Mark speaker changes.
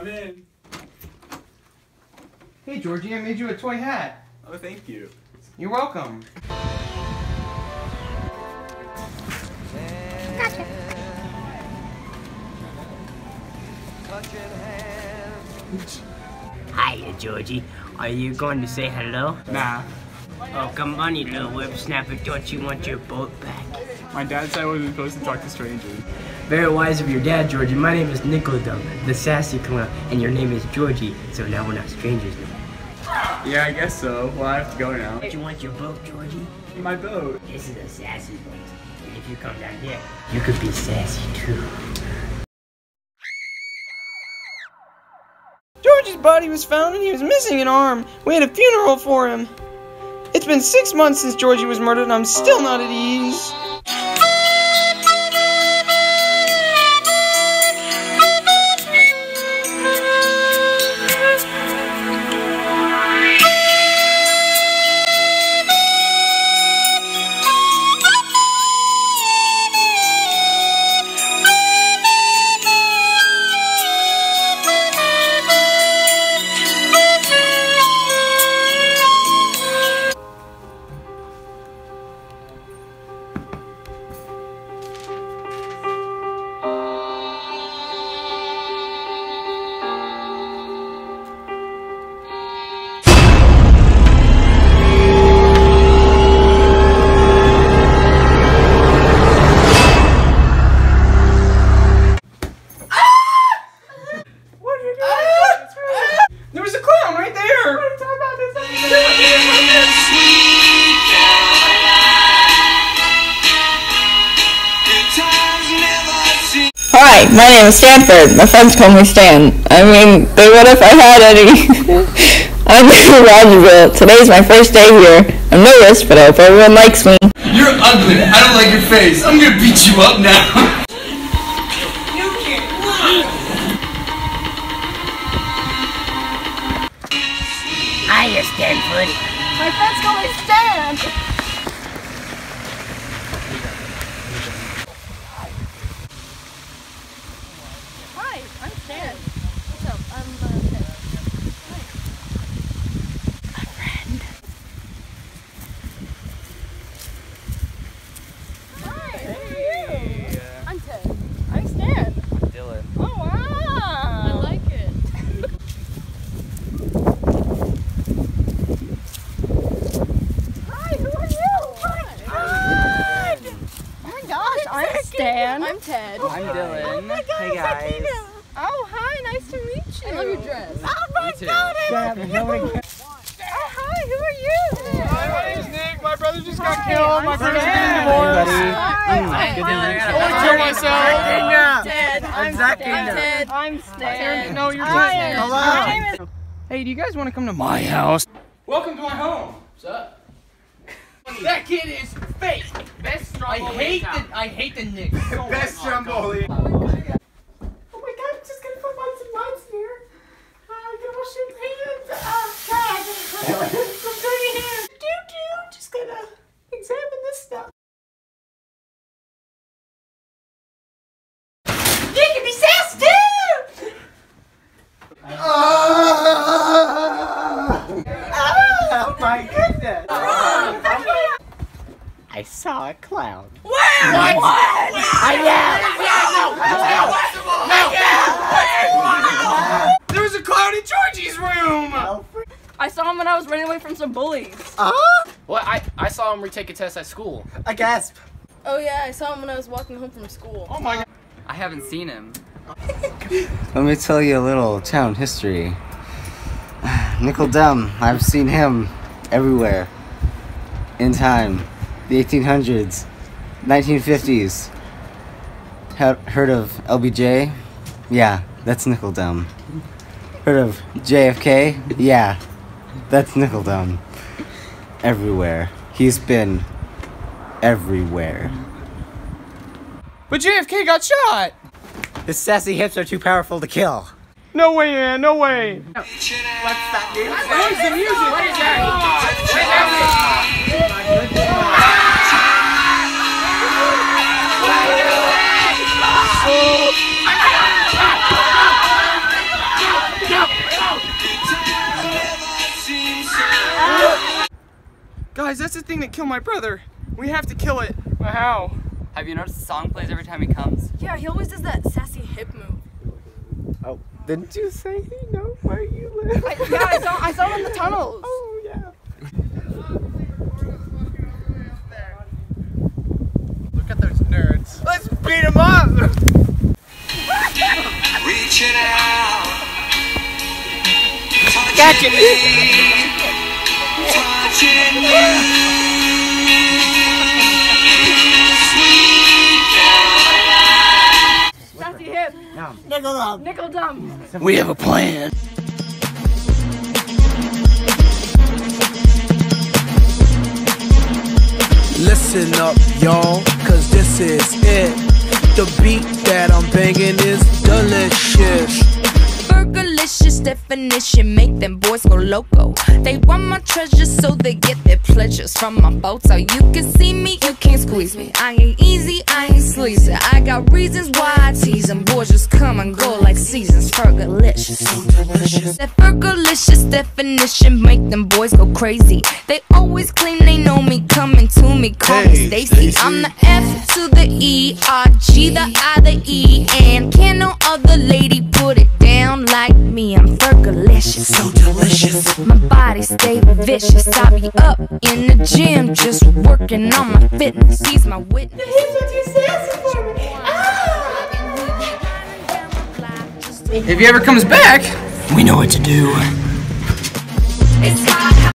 Speaker 1: Come in.
Speaker 2: Hey Georgie, I made you a toy hat.
Speaker 1: Oh, thank you.
Speaker 2: You're welcome.
Speaker 3: Gotcha.
Speaker 4: Hiya, Georgie. Are you going to say hello?
Speaker 1: Nah.
Speaker 4: Oh, come on, you little whippersnapper. Don't you want your boat back?
Speaker 1: My dad said I wasn't supposed to talk to strangers.
Speaker 4: Very wise of your dad, Georgie. My name is Nickeldum, the sassy clown, and your name is Georgie, so now we're not strangers anymore.
Speaker 1: Yeah, I guess so. Well, I have to go now.
Speaker 4: Don't you want your boat, Georgie?
Speaker 1: My boat.
Speaker 4: This is a sassy boat. And if you come down here, you could be sassy too.
Speaker 2: Georgie's body was found and he was missing an arm. We had a funeral for him. It's been 6 months since Georgie was murdered and I'm still not at ease.
Speaker 5: Hi, my name is Stanford. My friends call me Stan. I mean, they would if I had any. I'm from Rogerville. Today's my first day here. I'm nervous, but I hope everyone likes me.
Speaker 6: You're ugly. I don't like your face. I'm gonna beat you up now.
Speaker 4: Hiya, Stanford.
Speaker 3: My friends call me Stan. Hi, I'm Stan. What's up? I'm Ted. Hi. My friend. Hi, who are you? I'm Ted. I'm Stan.
Speaker 1: Dylan.
Speaker 3: Oh wow. I like it. Hi, who are you? Hi. Oh my gosh, I'm Stan. I'm Ted.
Speaker 1: I'm Dylan.
Speaker 3: Oh my gosh,
Speaker 1: Hey guys.
Speaker 3: Oh, hi, nice to meet you. I love your dress. Oh my
Speaker 1: too.
Speaker 3: god, I love it. Oh, hi, who are you?
Speaker 2: Hi, my name's Nick. My brother just got killed. My brother's getting divorced. I killed myself.
Speaker 3: Ted. I'm Ted. I'm Stan.
Speaker 2: No, you're
Speaker 3: Hi.
Speaker 2: Ted.
Speaker 3: My name is...
Speaker 2: Hey, do you guys want to come to my house? Welcome to my home.
Speaker 6: What's up?
Speaker 2: That kid is fake. Best I hate the Knicks.
Speaker 6: Best Stromboli.
Speaker 3: Oh my god, I'm just gonna put on some lights here. I'm gonna wash your hands. God, some dirty hands. Just gonna examine this stuff. You can be sassy too!
Speaker 6: Oh my goodness.
Speaker 4: I saw a clown.
Speaker 3: What?
Speaker 2: There was a clown in Georgie's room.
Speaker 3: I saw him when I was running away from some bullies.
Speaker 7: What? I saw him retake a test at school.
Speaker 6: A gasp.
Speaker 3: Oh yeah, I saw him when I was walking home from school.
Speaker 2: Oh my god.
Speaker 7: I haven't seen him.
Speaker 8: Let me tell you a little town history. Nickeldum, I've seen him everywhere. In time. The 1800s. 1950s. Heard of LBJ? Yeah, that's Nickeldum. Heard of JFK? Yeah, that's Nickeldum. Everywhere. He's been everywhere.
Speaker 2: But JFK got shot.
Speaker 8: His sassy hips are too powerful to kill.
Speaker 2: No way, man. No way.
Speaker 6: What's that music?
Speaker 2: Where's the music?
Speaker 7: What is that?
Speaker 3: Oh
Speaker 2: that's the thing that killed my brother. We have to kill it. How?
Speaker 7: Have you noticed the song plays every time he comes?
Speaker 9: Yeah, he always does that sassy hip move.
Speaker 2: Oh, didn't you say he knows where you live?
Speaker 9: I saw him in the tunnels.
Speaker 2: Oh, yeah. Look at those nerds. Let's beat them up!
Speaker 6: Reaching out.
Speaker 2: Catching
Speaker 6: Touching you.
Speaker 9: Sassy hip. Nickel dumb.
Speaker 4: We have a plan.
Speaker 10: Listen up, y'all, cause this is it. The beat that I'm banging is delicious.
Speaker 11: Burgerlicious definition, make them boys go loco. They want my treasures so they get their pleasures from my boat. So you can see me, you can't squeeze me. I ain't easy, I ain't sleazy. I got reasons why I tease them. Boys just come and go like seasons. Fergalicious, so delicious. That Fergalicious definition make them boys go crazy. They always claim they know me, coming to me, call me Stacy. I'm the F to the E, R, G, the I, the E, and can no other lady put it down like me. I'm Fergalicious, so delicious. My body stay vicious. I be up in the gym just working on my fitness. He's my witness.
Speaker 3: Here's what you sassy for me.
Speaker 7: If he ever comes back,
Speaker 4: We know what to do.
Speaker 11: It's hot.